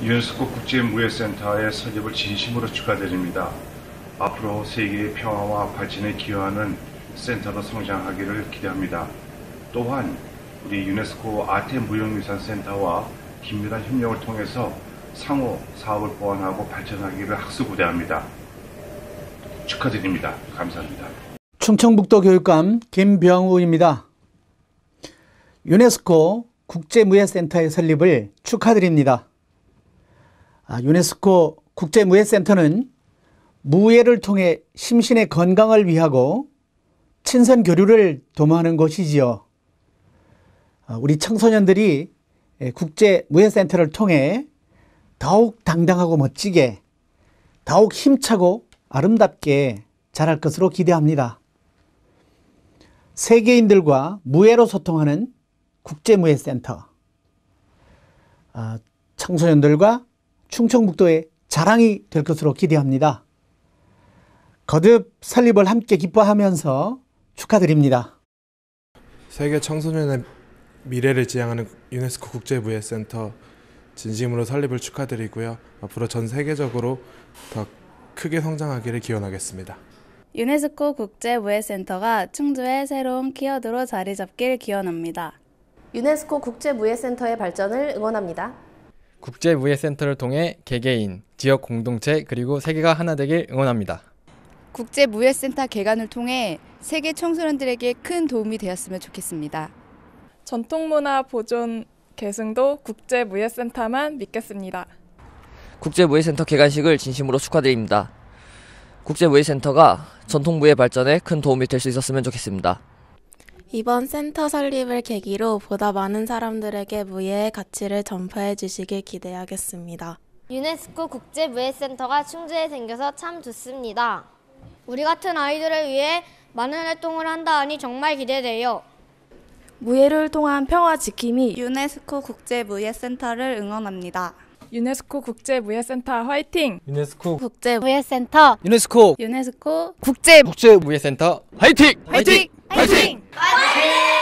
유네스코 국제무예센터의 설립을 진심으로 축하드립니다. 앞으로 세계의 평화와 발전에 기여하는 센터로 성장하기를 기대합니다. 또한 우리 유네스코 아태무형유산센터와 긴밀한 협력을 통해서 상호 사업을 보완하고 발전하기를 학수고대합니다. 축하드립니다. 감사합니다. 충청북도 교육감 김병우입니다. 유네스코 국제무예센터의 설립을 축하드립니다. 유네스코 국제무예센터는 무예를 통해 심신의 건강을 위하고 친선 교류를 도모하는 곳이지요. 우리 청소년들이 국제무예센터를 통해 더욱 당당하고 멋지게, 더욱 힘차고 아름답게 자랄 것으로 기대합니다. 세계인들과 무예로 소통하는 국제무예센터, 청소년들과 충청북도의 자랑이 될 것으로 기대합니다. 거듭 설립을 함께 기뻐하면서 축하드립니다. 세계 청소년의 미래를 지향하는 유네스코 국제무예센터 진심으로 설립을 축하드리고요. 앞으로 전 세계적으로 더 크게 성장하기를 기원하겠습니다. 유네스코 국제무예센터가 충주의 새로운 키워드로 자리 잡길 기원합니다. 유네스코 국제무예센터의 발전을 응원합니다. 국제무예센터를 통해 개개인, 지역 공동체 그리고 세계가 하나 되길 응원합니다. 국제무예센터 개관을 통해 세계 청소년들에게 큰 도움이 되었으면 좋겠습니다. 전통문화 보존 계승도 국제무예센터만 믿겠습니다. 국제무예센터 개관식을 진심으로 축하드립니다. 국제무예센터가 전통무예 발전에 큰 도움이 될 수 있었으면 좋겠습니다. 이번 센터 설립을 계기로 보다 많은 사람들에게 무예의 가치를 전파해 주시길 기대하겠습니다. 유네스코 국제무예센터가 충주에 생겨서 참 좋습니다. 우리 같은 아이들을 위해 많은 활동을 한다 하니 정말 기대돼요. 무예를 통한 평화 지킴이 유네스코 국제무예센터를 응원합니다. 유네스코 국제무예센터 화이팅! 유네스코 국제무예센터 유네스코 유네스코 국제무예센터 화이팅! 화이팅! 화이팅!